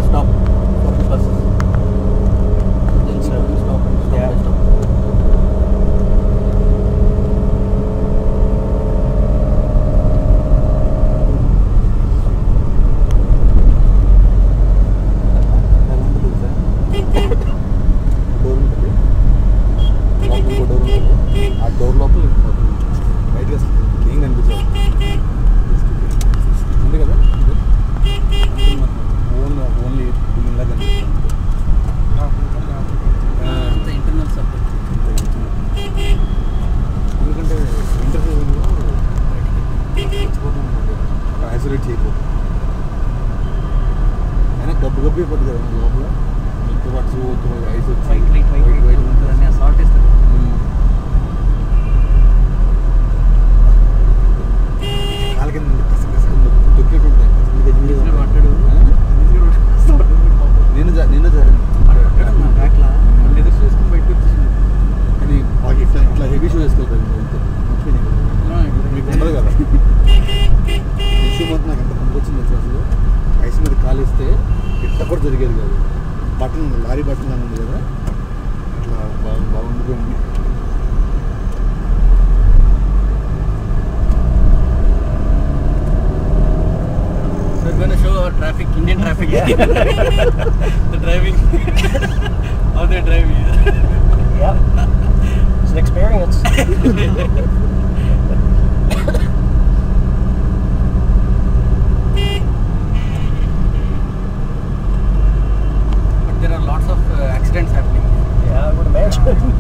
stop for the buses. Then stop and stop Yeah. and stop. Door లోపల బయటగా ఏం కనిపించదు అంతే కదా ఓన్లీ బిల్డింగ్లా కనిపిస్తుంది ఇంటర్నల్ సపోర్ట్. ఎందుకంటే ఇంటర్వ్యూలో అక్కడ ఐసోలేట్ చేయకూడదు అయినా గబ్బు గబ్బు అయిపోతుంది కదా లోపల మిల్క్ వాట్స్ ఐస్ వచ్చి వైట్ ఉంటుంది సాల్ట్ వేస్తారు. కాళ్ళ కింద తొక్కేటుంటాయి పడ్డాడు నేను జరిగింది బ్యాక్లా ఎదురు చేసుకుని బయటకు వచ్చేసింది. కానీ ఇట్లా హెవీ షూ వేసుకోవాలి మీకు ఉండదు కదా ఇష్యూ మొత్తం నాకు ఎంత పనికొచ్చింది తెలుసు అసలు ఐస్ మీద కాలిస్తే ఇట్లా కూడా జరిగేది కాదు బటన్ లారీ బటన్ అని ఉంది కదా అట్లా బాగుండిపోయింది. So we're going to show our traffic, Indian traffic. Yeah. The driving, how they're driving. Yeah. It's an experience. But there are lots of accidents happening. Yeah, I would imagine.